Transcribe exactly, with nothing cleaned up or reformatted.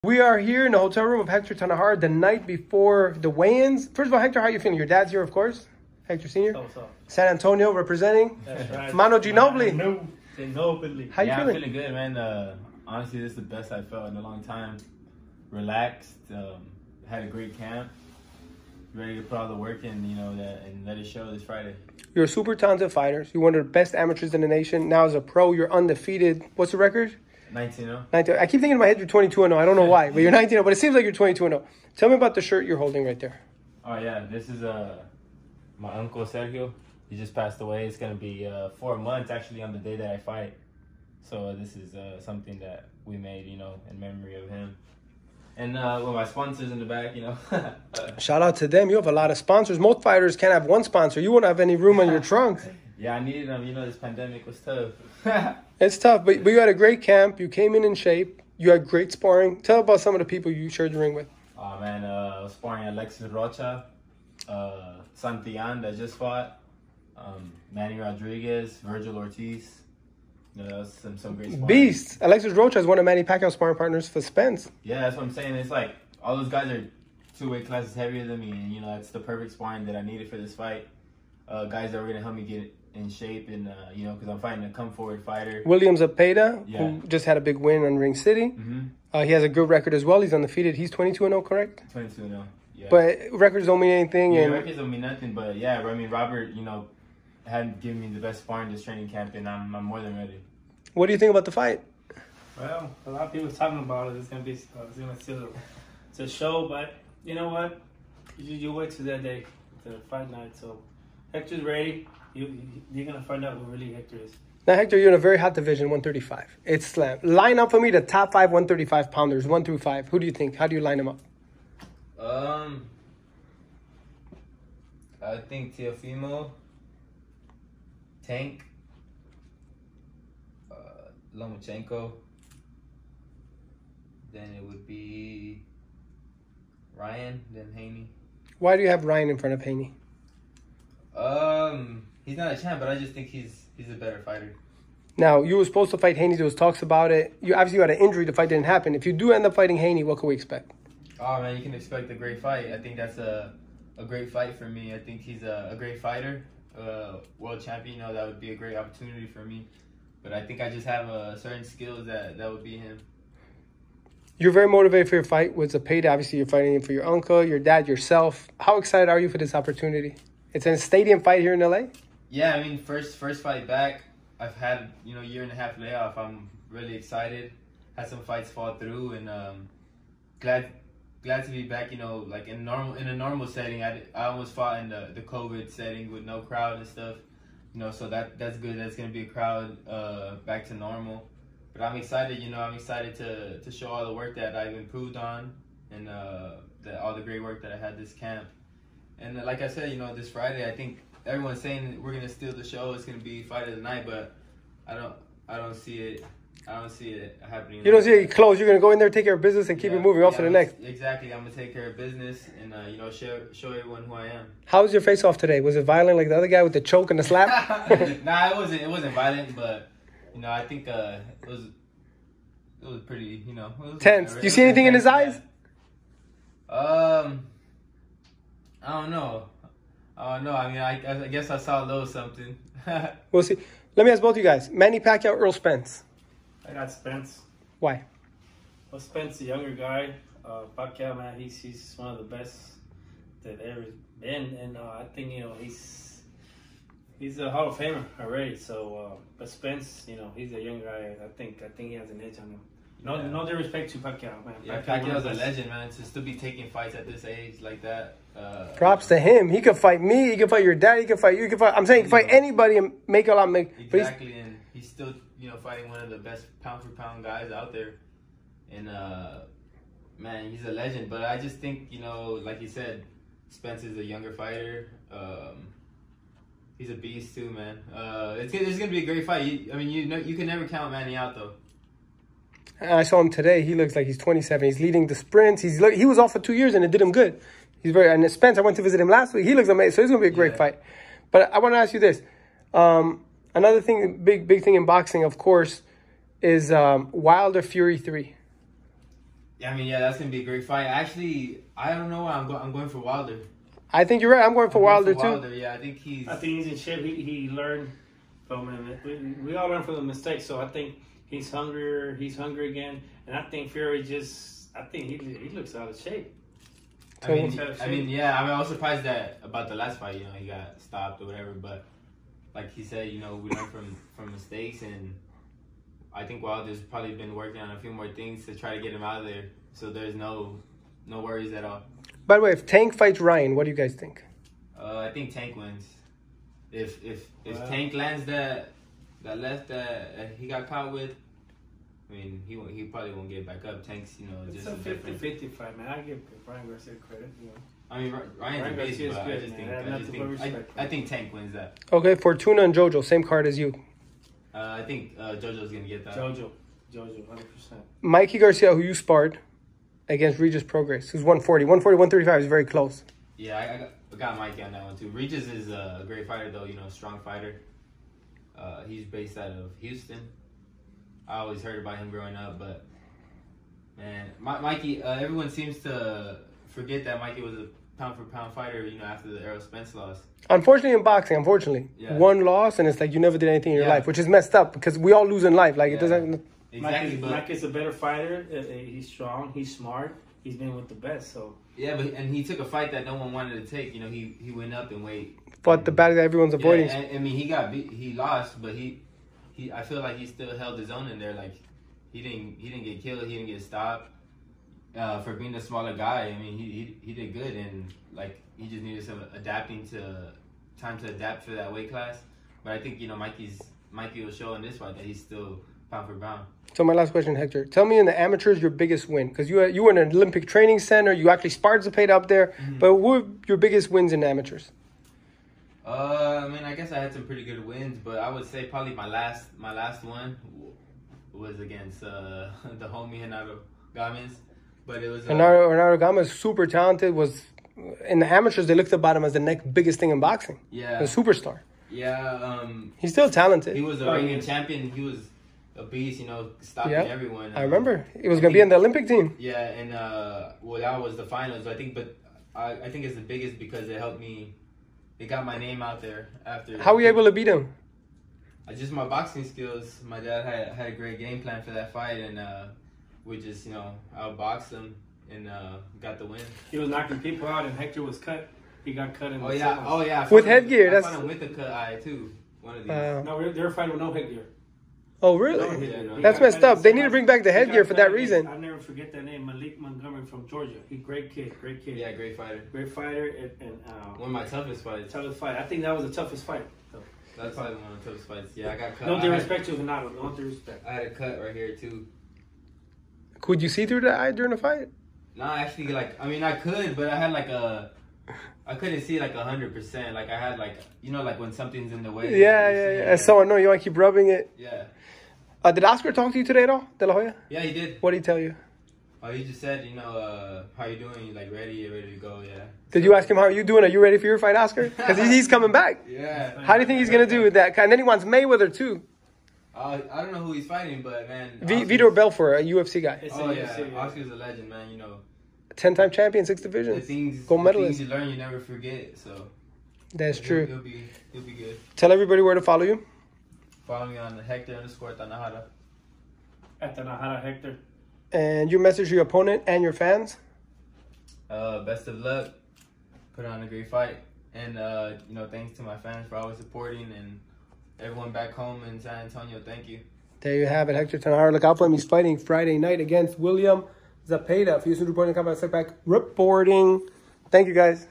We are here in the hotel room of Hector Tanajara the night before the weigh-ins. First of all, Hector, how are you feeling? Your dad's here, of course. Hector Senior Oh, so. San Antonio representing. That's right. Mano Ginobili. Mano Ginobili. How you yeah, feeling? I'm feeling good, man. Uh, honestly, this is the best I've felt in a long time. Relaxed. Um, had a great camp. Ready to put all the work in, you know, that and let it show this Friday. You're a super talented fighter. You're one of the best amateurs in the nation. Now as a pro, you're undefeated. What's the record? nineteen oh. nineteen. I keep thinking in my head you're twenty-two and oh. I don't know why, but you're nineteen oh. But it seems like you're twenty-two and oh. Tell me about the shirt you're holding right there. Oh, yeah. This is uh, my uncle, Sergio. He just passed away. It's going to be uh, four months, actually, on the day that I fight. So uh, this is uh, something that we made, you know, in memory of him. And uh, with my sponsors in the back, you know. uh, Shout out to them. You have a lot of sponsors. Most fighters can't have one sponsor. You won't have any room on your trunk. Yeah, I needed them. You know, this pandemic was tough. It's tough, but, but you had a great camp. You came in in shape. You had great sparring. Tell about some of the people you shared the ring with. Oh, man. Uh, I was sparring Alexis Rocha, uh, Santillan that just fought, um, Manny Rodriguez, Virgil Ortiz. You know, that was some, some great sparring. Beast. Alexis Rocha is one of Manny Pacquiao's sparring partners for Spence. Yeah, that's what I'm saying. It's like all those guys are two weight classes heavier than me, and you know, it's the perfect sparring that I needed for this fight. Uh, guys that were gonna help me get in shape, and uh, you know, because I'm fighting a come forward fighter. William Zepeda, Yeah. who just had a big win on Ring City. Mm-hmm. Uh, he has a good record as well. He's undefeated. He's twenty-two and oh, correct? twenty-two and oh. Yeah. But records don't mean anything. yeah, and records don't mean nothing. But yeah, I mean, Robert, you know, hadn't given me the best sparring this training camp, and I'm, I'm more than ready. What do you think about the fight? Well, a lot of people talking about it. It's gonna be, uh, it's gonna still, it's a show, but you know what? You, you wait to that day, the fight night. So Hector's ready. You, you're gonna find out who really Hector is. Now, Hector, you're in a very hot division, one thirty-five. It's slam. Line up for me the top five one thirty-five pounders, one through five. Who do you think? How do you line them up? Um, I think Teofimo, Tank, uh, Lomachenko. Then it would be Ryan, then Haney. Why do you have Ryan in front of Haney? Um, he's not a champ, but I just think he's he's a better fighter. Now, you were supposed to fight Haney. There was talks about it. You obviously you had an injury. The fight didn't happen. If you do end up fighting Haney, what can we expect? Oh man, you can expect a great fight. I think that's a a great fight for me. I think he's a, a great fighter, uh, world champion. You know, that would be a great opportunity for me. But I think I just have uh, certain skills that that would be him. You're very motivated for your fight with Zepeda. Obviously, you're fighting for your uncle, your dad, yourself. How excited are you for this opportunity? It's a stadium fight here in L A? Yeah, I mean, first first fight back. I've had, you know, year and a half layoff. I'm really excited. Had some fights fall through, and um, glad glad to be back. You know, like in normal in a normal setting. I, I almost fought in the, the COVID setting with no crowd and stuff. You know, so that that's good. That's gonna be a crowd uh, back to normal. But I'm excited. You know, I'm excited to to show all the work that I've improved on, and uh, the, all the great work that I had this camp. And uh, like I said, you know, this Friday, I think everyone's saying we're gonna steal the show. It's gonna be fight of the night, but I don't, I don't see it. I don't see it happening. You don't see it close. You're going to go in there, take care of business, and keep Yeah, it moving on yeah, to the next. Exactly. I'm gonna take care of business and uh, you know, show show everyone who I am. How was your face-off today? Was it violent like the other guy with the choke and the slap? Nah, it wasn't. It wasn't violent, but you know, I think uh, it was. It was pretty, you know. It was Tense. it You was see anything in his intense, eyes? yeah. Um, I don't know. I don't know. I mean, I, I guess I saw a little something. We'll see. Let me ask both of you guys. Manny Pacquiao, Earl Spence. I got Spence. Why? Well, Spence, a younger guy. Uh, Pacquiao, man, he's he's one of the best that ever been, and uh, I think you know he's he's a Hall of Famer already. So, uh, but Spence, you know, he's a young guy. I think I think he has an edge on him. No, Yeah. no disrespect to Pacquiao, man. Yeah, Pacquiao, one Pacquiao's of the a best. legend, man. To still be taking fights at this age like that. Uh, Props to him. He could fight me. He could fight your dad. He could fight you. He could fight. I'm saying he could fight anybody and make a lot. Make but he's- Exactly, and he's still, you know, fighting one of the best pound for pound guys out there. And uh, man, he's a legend. But I just think, you know, like you said, Spence is a younger fighter. Um, he's a beast too, man. Uh, it's it's gonna be a great fight. You, I mean, you know, you can never count Manny out though. I saw him today. He looks like he's twenty-seven. He's leading the sprints. He's look, he was off for two years and it did him good. He's very and Spence. I went to visit him last week. He looks amazing. So it's gonna be a great Yeah. fight. But I want to ask you this. Um, another thing, big big thing in boxing, of course, is um, Wilder Fury three. Yeah, I mean, yeah, that's gonna be a great fight. Actually, I don't know. I'm, go- I'm going for Wilder. I think you're right. I'm going for I'm Wilder, going for too. Wilder. Yeah, I think he's. I think he's in shape. He, he learned from him. We, we all learn from the mistakes. So I think he's hungrier. He's hungry again. And I think Fury just. I think he he looks out of shape. I mean, I mean, yeah. I mean, I was surprised that about the last fight. You know, he got stopped or whatever. But like he said, you know, we learn from from mistakes, and I think Wilder's probably been working on a few more things to try to get him out of there. So there's no no worries at all. By the way, if Tank fights Ryan, what do you guys think? Uh, I think Tank wins. If if if Wow. Tank lands that that left that uh, he got caught with, I mean, he won't, he probably won't get back up. Tank's, you know, It's just a a different. fifty-fifty fight, man. I give Ryan Garcia credit. You know. I mean, Ry- Ryan's Ryan a beast, Garcia's but I good, just man. think I have I just nothing but think I, respect for I him. think Tank wins that. Okay, Fortuna and Jojo, same card as you. Uh, I think uh, JoJo's gonna get that. Jojo. Jojo, one hundred percent. Mikey Garcia, who you sparred against Regis Prograis, who's one forty. one forty, one thirty-five is very close. Yeah, I, I, got, I got Mikey on that one too. Regis is a great fighter though, you know, strong fighter. Uh, he's based out of Houston. I always heard about him growing up, but man, Mi- Mikey, uh, everyone seems to forget that Mikey was a pound for pound fighter, you know, after the Errol Spence loss. Unfortunately, in boxing, unfortunately, Yeah. one loss and it's like you never did anything in your Yeah. life, which is messed up because we all lose in life. Like it Yeah. doesn't. Exactly, Mike is, but Mike is a better fighter. Uh, uh, he's strong. He's smart. He's been with the best. So yeah, but and he took a fight that no one wanted to take. You know, he he went up in weight. Fought the battle that everyone's avoiding. Yeah, and, I mean, he got beat, he lost, but he he I feel like he still held his own in there. Like he didn't he didn't get killed. He didn't get stopped. Uh, for being a smaller guy, I mean, he, he he did good, and like he just needed some adapting to time to adapt for that weight class. But I think you know Mikey's Mikey will show in this fight that he's still pound for pound. So my last question, Hector, tell me in the amateurs your biggest win because you you were in an Olympic training center. You actually sparred Zepeda up there. Mm-hmm. But what were your biggest wins in amateurs? Uh, I mean, I guess I had some pretty good wins, but I would say probably my last my last one was against uh, the homie Renato Gomez. But it was uh, Renato, Renato Gama is super talented. Was in the amateurs they looked about him as the next biggest thing in boxing. yeah, A superstar. yeah. Um, He's still talented. he was a Oh, reigning yeah. champion. He was a beast, you know, stopping Yeah. everyone. I Um, remember he was gonna be in the Olympic team. Yeah, and uh, well, that was the finals, I think. But I, I think it's the biggest because it helped me. It got my name out there after. How were you able to beat him? I just my boxing skills. My dad had had a great game plan for that fight, and uh, we just you know outboxed him and uh, got the win. he was knocking people out, and Hector was cut. He got cut in Oh the yeah, seconds. oh yeah. I With fought him- headgear, I that's- fought him with the cut eye too. One of these. Uh, No, they were fighting with no headgear. oh No really? headgear. no. He That's got messed cut in up. They need to seconds. bring back the He got headgear for cut that against- reason. I'll never forget that name, Malik Montgomery from Georgia. He great kid, great kid. Yeah, great fighter. Great fighter and, and uh, One of my toughest fights. toughest fight. I think that was the toughest fight. So. That's probably one of the toughest fights. Yeah, I got cut. No I had, disrespect to Renato. No disrespect. I had a cut right here too. Could you see through the eye during the fight? No, actually, like I mean, I could, but I had like a. I couldn't see like a hundred percent. Like I had like you know like when something's in the way. Yeah, you yeah, see yeah. it. So I know you want to keep rubbing it. Yeah. Uh, did Oscar talk to you today at all, De La Hoya? Yeah, he did. What did he tell you? Oh, he just said, you know, uh, how you doing? You like ready? You ready to go? Yeah. Did you ask him how are you doing? Are you ready for your fight, Oscar? Because he's coming back. Yeah. How do you think he's gonna do with that? And then he wants Mayweather too. Uh, I don't know who he's fighting, but man. V- Oscar's- Vitor Belfort, a U F C guy, It's Oh a- yeah, it's a- Oscar's a legend, man. You know, ten-time champion, six the divisions, things, gold the medalist. things you learn, you never forget. So That's he'll- true. He'll be, he'll be good. Tell everybody where to follow you. Follow me on Hector underscore Tanahara. At the Nahara Hector. And you message your opponent and your fans. Uh, best of luck. Put on a great fight, and uh, you know, thanks to my fans for always supporting, and everyone back home in San Antonio. Thank you. There you have it, Hector Tanahara. Look out for him. He's fighting Friday night against William Zepeda. For you reporting, come back, back reporting. Thank you, guys.